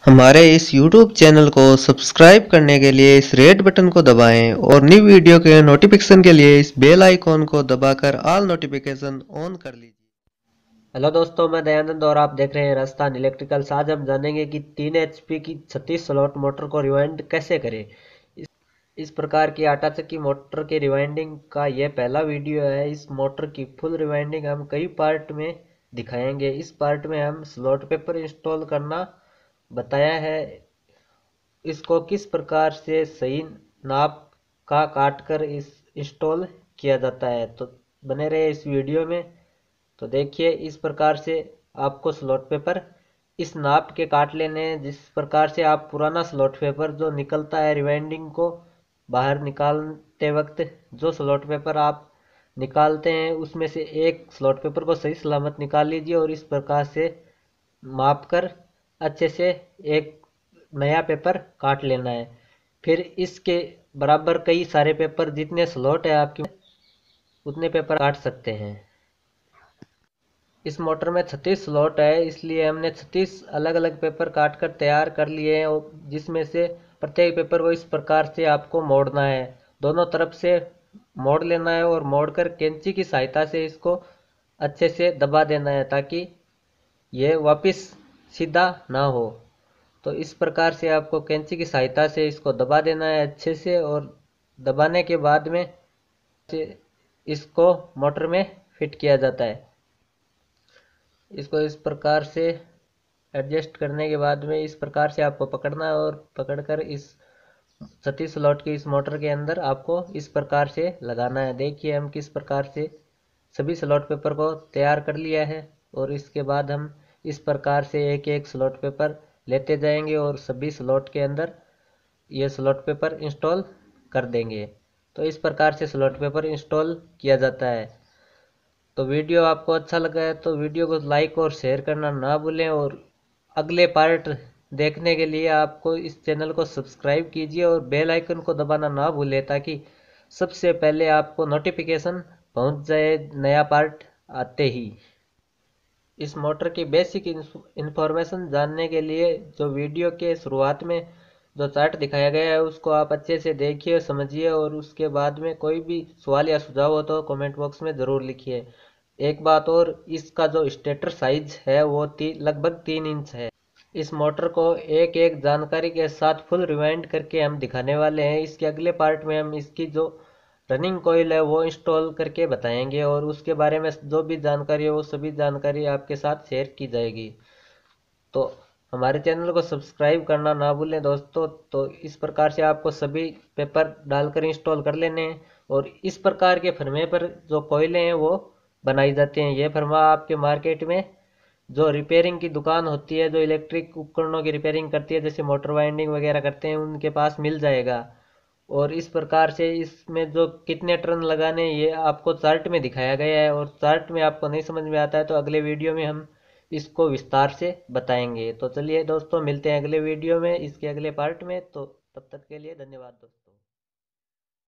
हमारे इस YouTube channel को सब्सक्राइब करने के लिए इस रेड बटन को दबाएं और न्यू वीडियो के नोटिफिकेशन के लिए इस बेल आइकॉन को दबाकर ऑल नोटिफिकेशन ऑन कर लीजिए। हेलो दोस्तों, मैं दयानंद और आप देख रहे हैं राजस्थान इलेक्ट्रिकल्स। आज हम जानेंगे कि 3 एचपी की 36 स्लॉट मोटर को रिवाइंड कैसे करें। इस प्रकार की आटा चक्की मोटर के रिवाइंडिंग का यह पहला वीडियो है। इस मोटर की फुल रिवाइंडिंग हम कई पार्ट में दिखाएंगे। इस पार्ट में हम स्लॉट पेपर इंस्टॉल करना बताया है। इसको किस प्रकार से सही नाप का काट कर इस इंस्टॉल किया जाता है, तो बने रहे इस वीडियो में। तो देखिए, इस प्रकार से आपको स्लॉट पेपर इस नाप के काट लेने हैं। जिस प्रकार से आप पुराना स्लॉट पेपर जो निकलता है रिवाइंडिंग को बाहर निकालते वक्त, जो स्लॉट पेपर आप निकालते हैं उसमें से एक स्लॉट पेपर को सही सलामत निकाल लीजिए और इस प्रकार से माप कर अच्छे से एक नया पेपर काट लेना है। फिर इसके बराबर कई सारे पेपर, जितने स्लॉट है आपके उतने पेपर काट सकते हैं। इस मोटर में 36 स्लॉट है, इसलिए हमने 36 अलग अलग पेपर काट कर तैयार कर लिए हैं, और जिसमें से प्रत्येक पेपर को इस प्रकार से आपको मोड़ना है। दोनों तरफ से मोड़ लेना है और मोड़कर कैंची की सहायता से इसको अच्छे से दबा देना है, ताकि ये वापस सीधा ना हो। तो इस प्रकार से आपको कैंची की सहायता से इसको दबा देना है अच्छे से, और दबाने के बाद में इसको मोटर में फिट किया जाता है। इसको इस प्रकार से एडजस्ट करने के बाद में इस प्रकार से आपको पकड़ना है, और पकड़कर इस 36 स्लॉट की इस मोटर के अंदर आपको इस प्रकार से लगाना है। देखिए हम किस प्रकार से सभी स्लॉट पेपर को तैयार कर लिया है, और इसके बाद हम इस प्रकार से एक एक स्लॉट पेपर लेते जाएंगे और सभी स्लॉट के अंदर ये स्लॉट पेपर इंस्टॉल कर देंगे। तो इस प्रकार से स्लॉट पेपर इंस्टॉल किया जाता है। तो वीडियो आपको अच्छा लगा है तो वीडियो को लाइक और शेयर करना ना भूलें, और अगले पार्ट देखने के लिए आपको इस चैनल को सब्सक्राइब कीजिए और बेल आइकन को दबाना ना भूलें, ताकि सबसे पहले आपको नोटिफिकेशन पहुंच जाए नया पार्ट आते ही। इस मोटर की बेसिक इंफॉर्मेशन जानने के लिए जो वीडियो के शुरुआत में जो चार्ट दिखाया गया है उसको आप अच्छे से देखिए, समझिए, और उसके बाद में कोई भी सवाल या सुझाव हो तो कमेंट बॉक्स में ज़रूर लिखिए। एक बात और, इसका जो स्टेटर साइज है वो लगभग 3 इंच है। इस मोटर को एक एक जानकारी के साथ फुल रिवाइंड करके हम दिखाने वाले हैं। इसके अगले पार्ट में हम इसकी जो रनिंग कोयल है वो इंस्टॉल करके बताएंगे, और उसके बारे में जो भी जानकारी है वो सभी जानकारी आपके साथ शेयर की जाएगी। तो हमारे चैनल को सब्सक्राइब करना ना भूलें दोस्तों। तो इस प्रकार से आपको सभी पेपर डालकर इंस्टॉल कर लेने हैं, और इस प्रकार के फर्मे पर जो कोयले हैं वो बनाई जाती हैं। ये फर्मा आपके मार्केट में जो रिपेयरिंग की दुकान होती है, जो इलेक्ट्रिक उपकरणों की रिपेयरिंग करती है, जैसे मोटर वाइंडिंग वगैरह करते हैं, उनके पास मिल जाएगा। और इस प्रकार से इसमें जो कितने टर्न लगाने ये आपको चार्ट में दिखाया गया है, और चार्ट में आपको नहीं समझ में आता है तो अगले वीडियो में हम इसको विस्तार से बताएंगे। तो चलिए दोस्तों, मिलते हैं अगले वीडियो में इसके अगले पार्ट में। तो तब तक के लिए धन्यवाद दोस्तों।